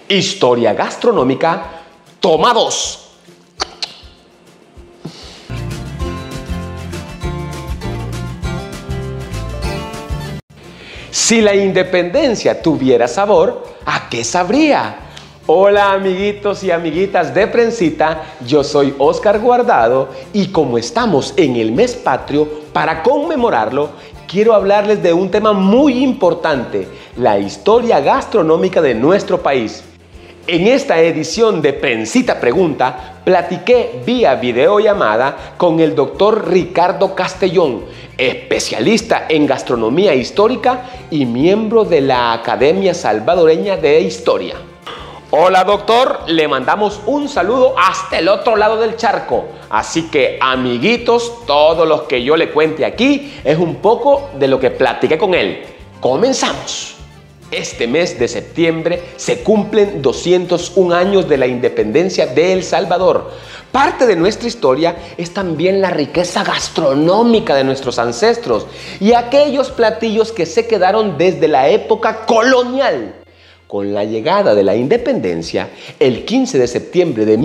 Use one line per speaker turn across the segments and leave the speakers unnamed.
Historia gastronómica, toma 2. Si la independencia tuviera sabor, ¿a qué sabría? Hola amiguitos y amiguitas de Prensita, yo soy Oscar Guardado y como estamos en el mes patrio, para conmemorarlo, quiero hablarles de un tema muy importante, la historia gastronómica de nuestro país. En esta edición de Prensita Pregunta, platiqué vía videollamada con el doctor Ricardo Castellón, especialista en gastronomía histórica y miembro de la Academia Salvadoreña de Historia. Hola doctor, le mandamos un saludo hasta el otro lado del charco. Así que amiguitos, todo lo que yo le cuente aquí es un poco de lo que platiqué con él. ¡Comenzamos! Este mes de septiembre se cumplen 201 años de la independencia de El Salvador. Parte de nuestra historia es también la riqueza gastronómica de nuestros ancestros y aquellos platillos que se quedaron desde la época colonial. Con la llegada de la independencia, el 15 de septiembre de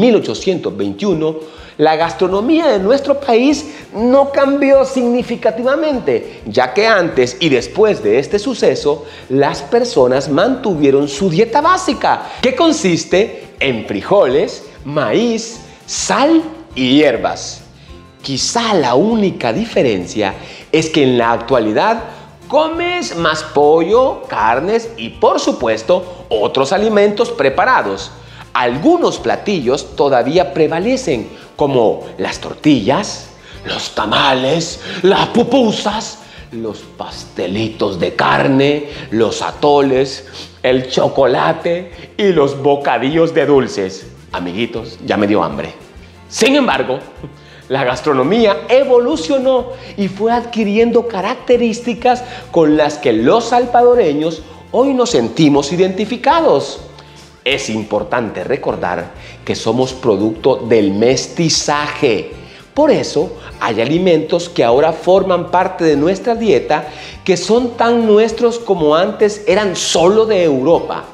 1821, la gastronomía de nuestro país no cambió significativamente, ya que antes y después de este suceso, las personas mantuvieron su dieta básica, que consiste en frijoles, maíz, sal y hierbas. Quizá la única diferencia es que en la actualidad comes más pollo, carnes y, por supuesto, otros alimentos preparados. Algunos platillos todavía prevalecen, como las tortillas, los tamales, las pupusas, los pastelitos de carne, los atoles, el chocolate y los bocadillos de dulces. Amiguitos, ya me dio hambre. Sin embargo, la gastronomía evolucionó y fue adquiriendo características con las que los salvadoreños hoy nos sentimos identificados. Es importante recordar que somos producto del mestizaje. Por eso hay alimentos que ahora forman parte de nuestra dieta que son tan nuestros como antes eran solo de Europa,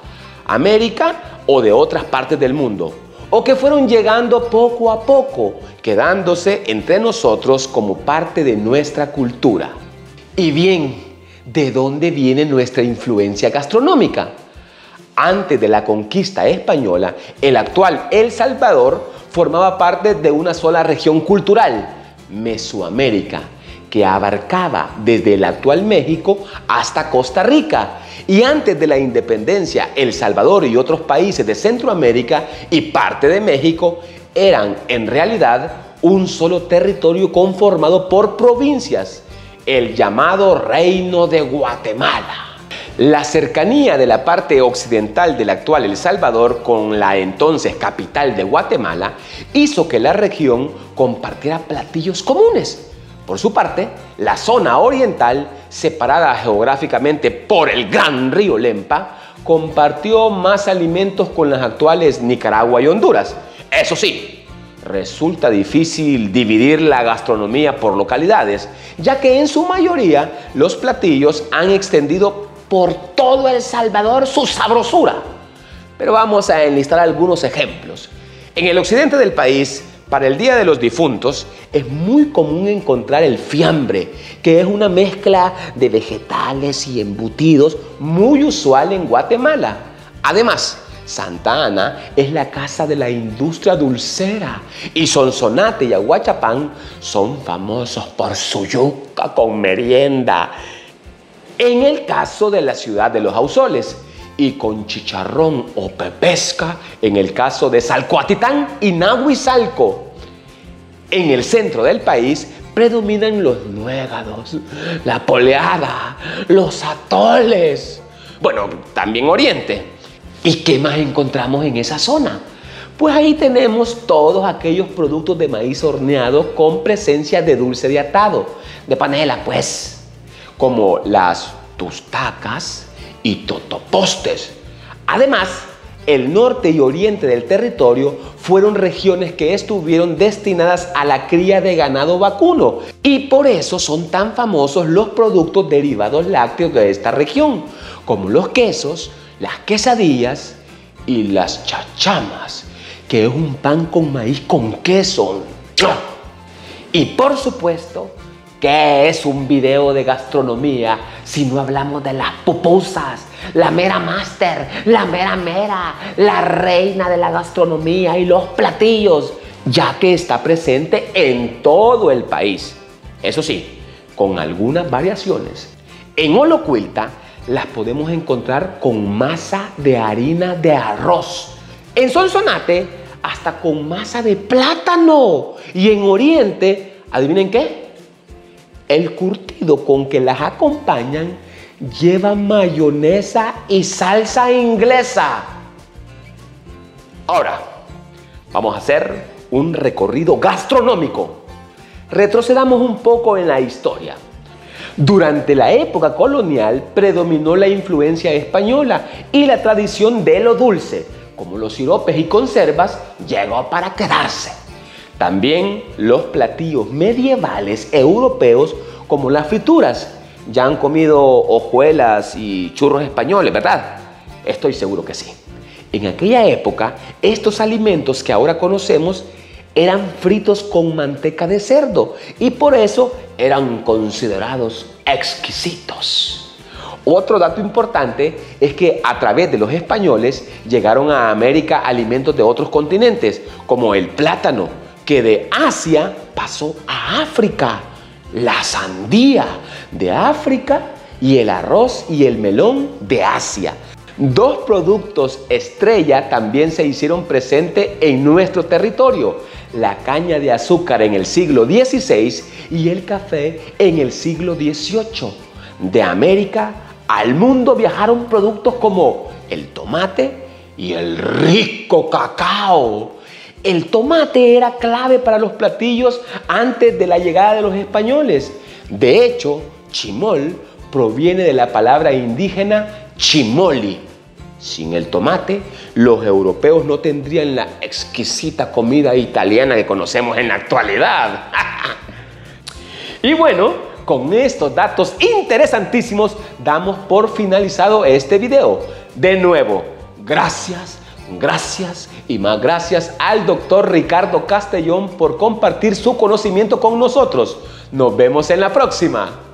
América o de otras partes del mundo, o que fueron llegando poco a poco, quedándose entre nosotros como parte de nuestra cultura. Y bien, ¿de dónde viene nuestra influencia gastronómica? Antes de la conquista española, el actual El Salvador formaba parte de una sola región cultural, Mesoamérica, que abarcaba desde el actual México hasta Costa Rica. Y antes de la independencia, El Salvador y otros países de Centroamérica y parte de México eran en realidad un solo territorio conformado por provincias, el llamado Reino de Guatemala. La cercanía de la parte occidental del actual El Salvador con la entonces capital de Guatemala hizo que la región compartiera platillos comunes. Por su parte, la zona oriental, separada geográficamente por el gran río Lempa, compartió más alimentos con las actuales Nicaragua y Honduras. Eso sí, resulta difícil dividir la gastronomía por localidades, ya que en su mayoría los platillos han extendido por todo El Salvador su sabrosura. Pero vamos a enlistar algunos ejemplos. En el occidente del país, para el Día de los Difuntos, es muy común encontrar el fiambre, que es una mezcla de vegetales y embutidos muy usual en Guatemala. Además, Santa Ana es la casa de la industria dulcera y Sonsonate y Aguachapán son famosos por su yuca con merienda. En el caso de la ciudad de Los Ausoles, y con chicharrón o pepesca en el caso de Salcoatitán y Nahuizalco. En el centro del país predominan los nuegados, la poleada, los atoles. Bueno, también Oriente. ¿Y qué más encontramos en esa zona? Pues ahí tenemos todos aquellos productos de maíz horneado con presencia de dulce de atado, de panela pues, como las tustacas y totopostes. Además, el norte y oriente del territorio fueron regiones que estuvieron destinadas a la cría de ganado vacuno y por eso son tan famosos los productos derivados lácteos de esta región, como los quesos, las quesadillas, y las chachamas, que es un pan con maíz con queso. Y por supuesto, ¿qué es un video de gastronomía si no hablamos de las pupusas? La mera máster, la mera, la reina de la gastronomía y los platillos, ya que está presente en todo el país. Eso sí, con algunas variaciones. En Olocuilta las podemos encontrar con masa de harina de arroz. En Sonsonate, hasta con masa de plátano. Y en Oriente, ¿adivinen qué? El curtido con que las acompañan lleva mayonesa y salsa inglesa. Ahora, vamos a hacer un recorrido gastronómico. Retrocedamos un poco en la historia. Durante la época colonial predominó la influencia española y la tradición de lo dulce, como los siropes y conservas, llegó para quedarse. También los platillos medievales europeos, como las frituras. Ya han comido hojuelas y churros españoles, ¿verdad? Estoy seguro que sí. En aquella época, estos alimentos que ahora conocemos eran fritos con manteca de cerdo y por eso eran considerados exquisitos. Otro dato importante es que a través de los españoles llegaron a América alimentos de otros continentes, como el plátano, que de Asia pasó a África, la sandía de África y el arroz y el melón de Asia. Dos productos estrella también se hicieron presentes en nuestro territorio: la caña de azúcar en el siglo XVI y el café en el siglo XVIII. De América al mundo viajaron productos como el tomate y el rico cacao. El tomate era clave para los platillos antes de la llegada de los españoles. De hecho, chimol proviene de la palabra indígena chimoli. Sin el tomate, los europeos no tendrían la exquisita comida italiana que conocemos en la actualidad. Y bueno, con estos datos interesantísimos damos por finalizado este video. De nuevo, gracias y más gracias al doctor Ricardo Castellón por compartir su conocimiento con nosotros. Nos vemos en la próxima.